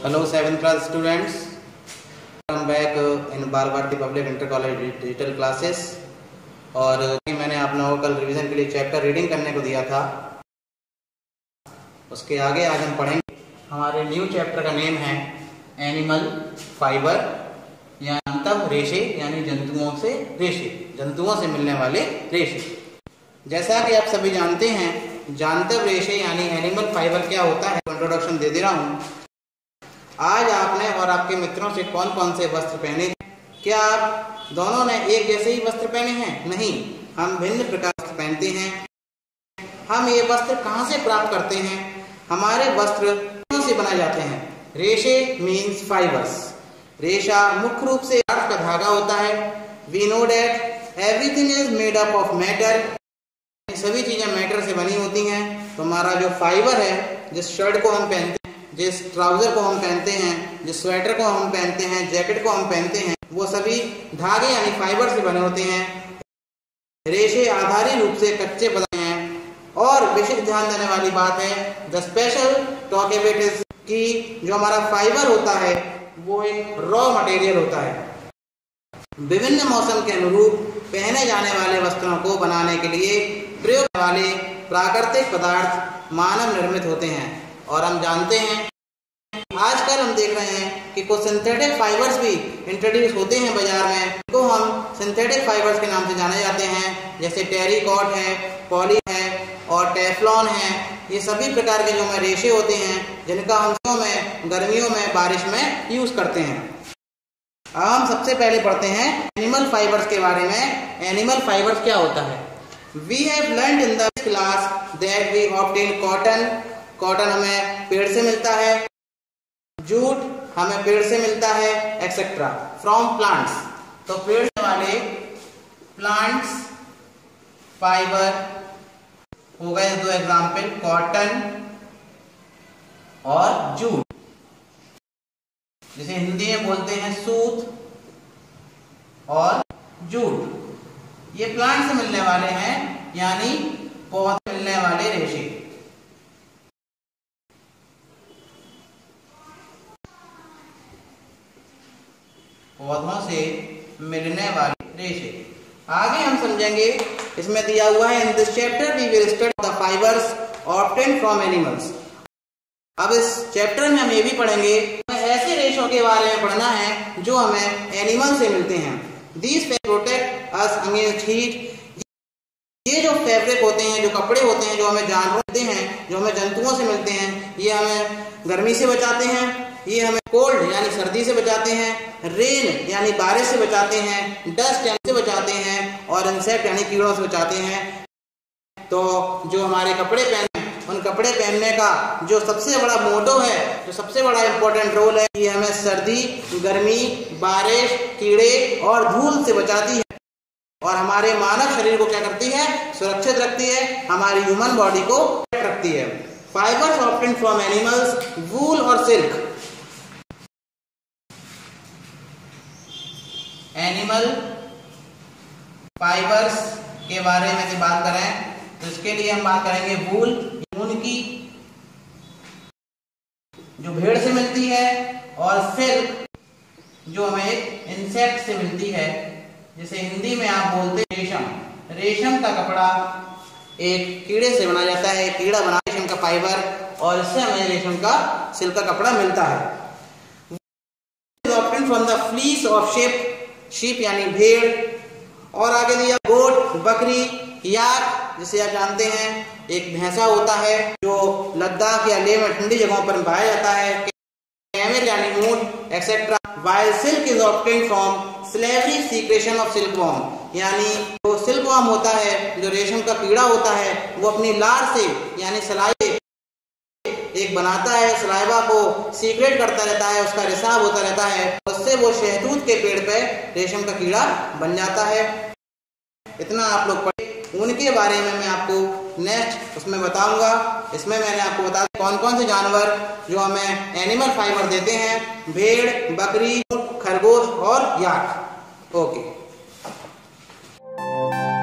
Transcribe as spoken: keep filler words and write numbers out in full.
Hello seventh class students, welcome back in Bal Bharati public inter college digital classes. और मैंने आप लोगों को कल रिवीजन के लिए चैप्टर रीडिंग करने को दिया था, उसके आगे आज हम पढ़ेंगे। हमारे न्यू चैप्टर का नेम है एनिमल फाइबर या अंतः रेशे, यानी जंतुओं से रेशे, जंतुओं से मिलने वाले रेशे। जैसा कि आप सभी जानते हैं, जानतर रेशे यानी एनिमल फाइबर क्या होता है, इंट्रोडक्शन दे दे रहा हूँ। आज आपने और आपके मित्रों से कौन कौन से वस्त्र पहने हैं? क्या आप दोनों ने एक जैसे ही वस्त्र पहने हैं? नहीं, हम भिन्न प्रकार के पहनते हैं। हम ये वस्त्र कहाँ से प्राप्त करते हैं? हमारे वस्त्र कहाँ से बनाए जाते हैं? रेशे मीन्स फाइबर्स। रेशा मुख्य रूप से अर्थ का धागा होता है। We know that everything is made up of matter. सभी चीजें मैटर से बनी होती हैं। तो हमारा जो फाइबर है, जिस शर्ट को हम पहनते हैं, जिस ट्राउजर को हम पहनते हैं, जिस स्वेटर को हम पहनते हैं, जैकेट को हम पहनते हैं, वो सभी धागे यानी फाइबर से बने होते हैं। रेशे आधारी रूप से कच्चे पदार्थ हैं। और विशेष ध्यान देने वाली बात है, the special talk about is कि जो हमारा फाइबर होता है वो एक रॉ मटेरियल होता है। विभिन्न मौसम के अनुरूप पहने जाने वाले वस्त्रों को बनाने के लिए प्रयोग वाले प्राकृतिक पदार्थ मानव निर्मित होते हैं। और हम जानते हैं, आजकल हम देख रहे हैं कि कुछ सिंथेटिक फाइबर्स भी इंट्रोड्यूस होते हैं बाजार में, तो हम सिंथेटिक फाइबर्स के नाम से जाने जाते हैं, जैसे टेरिकॉट है, पॉली है और टेफ्लॉन है। ये सभी प्रकार के जो हमें रेशे होते हैं, जिनका हम में गर्मियों में, बारिश में यूज करते हैं। अब हम सबसे पहले पढ़ते हैं एनिमल फाइबर्स के बारे में। एनिमल फाइबर्स क्या होता है? We have learned in the class that we obtain cotton. Cotton हमें पेड़ से मिलता है, जूट हमें पेड़ से मिलता है, एक्सेट्रा फ्रॉम प्लांट्स। तो पेड़ वाले प्लांट्स फाइबर हो गए दो एग्जाम्पल, कॉटन और जूट, जिसे हिंदी में बोलते हैं सूत और जूट। ये प्लांट से मिलने वाले हैं, यानी पौधे मिलने वाले रेशे। पौधों से मिलने वाले रेशे। आगे हम समझेंगे, इसमें दिया हुआ है, in this chapter we will study the fibres obtained from animals. अब इस चैप्टर में हम ये भी पढ़ेंगे, ऐसे रेशों के बारे में पढ़ना है जो हमें एनिमल से मिलते हैं। These protect us against heat. ये जो फैब्रिक होते हैं, जो कपड़े होते हैं, जो हमें जानवरों से मिलते हैं, जो हमें जंतुओं से मिलते हैं, ये हमें गर्मी से बचाते हैं, ये हमें कोल्ड यानी सर्दी से बचाते हैं, रेन यानी बारिश से बचाते हैं, डस्ट यानी से बचाते हैं, और इंसेक्ट यानी कीड़ों से बचाते हैं। तो जो हमारे कपड़े पहने, उन कपड़े पहनने का जो सबसे बड़ा मोटो है, जो सबसे बड़ा इंपॉर्टेंट रोल है, ये हमें सर्दी, गर्मी, बारिश, कीड़े और धूल से बचाती है, और हमारे मानव शरीर को क्या करती है? सुरक्षित रखती है, हमारी ह्यूमन बॉडी को रखती है। Fibres obtained from animals, wool और सिल्क। एनिमल फाइबर्स के बारे में बात करें तो इसके लिए हम बात करेंगे वूल, ऊन की, जो भेड़ से मिलती है, और सिल्क जो हमें इंसेक्ट से मिलती है, जिसे हिंदी में आप बोलते हैं रेशम। रेशम का कपड़ा एक कीड़े से बना जाता है, कीड़ा बना रेशम का फाइबर, और इससे हमें रेशम का सिल्क का कपड़ा मिलता है। From the fleece of ship, sheep यानी भेड़, और आगे दिया गोट, बकरी, याक, जिसे आप जानते हैं एक भैंसा होता है जो लद्दाख या लेह में ठंडी जगहों पर पाया जाता है, कैमल यानी ऊंट, etcetera. While silk is obtained from salivary secretion of silkworm, यानी जो सिल्कवॉर्म होता है, जो रेशम का कीड़ा होता है, वो अपनी लार से यानी सलाई एक बनाता है, सलाइवा को सीक्रेट करता रहता है, उसका रिसाव होता रहता है, उससे वो शहतूत के पेड़ पे रेशम का कीड़ा बन जाता है। इतना आप लोग पढ़े। उनके बारे में मैं आपको नेक्स्ट उसमें बताऊंगा। इसमें मैंने आपको बता कौन कौन से जानवर जो हमें एनिमल फाइबर देते हैं, भेड़, बकरी, खरगोश और याक। ओके।